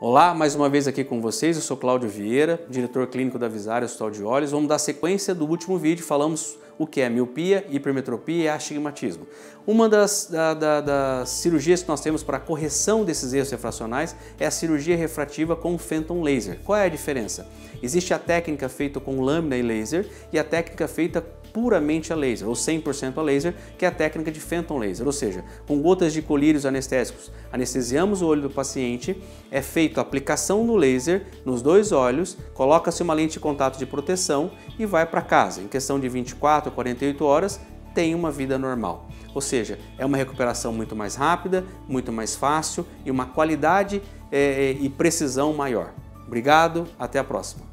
Olá, mais uma vez aqui com vocês, eu sou Cláudio Vieira, diretor clínico da Visare Hospital de Olhos. Vamos dar sequência do último vídeo, falamos o que é miopia, hipermetropia e astigmatismo. Uma das cirurgias que nós temos para a correção desses erros refracionais é a cirurgia refrativa com Phantom Laser. Qual é a diferença? Existe a técnica feita com lâmina e laser e a técnica feita puramente a laser, ou 100% a laser, que é a técnica de Phantom Laser, ou seja, com gotas de colírios anestésicos, anestesiamos o olho do paciente, é feita a aplicação no laser nos dois olhos, coloca-se uma lente de contato de proteção e vai para casa. Em questão de 24 a 48 horas, tem uma vida normal. Ou seja, é uma recuperação muito mais rápida, muito mais fácil e uma qualidade e precisão maior. Obrigado, até a próxima.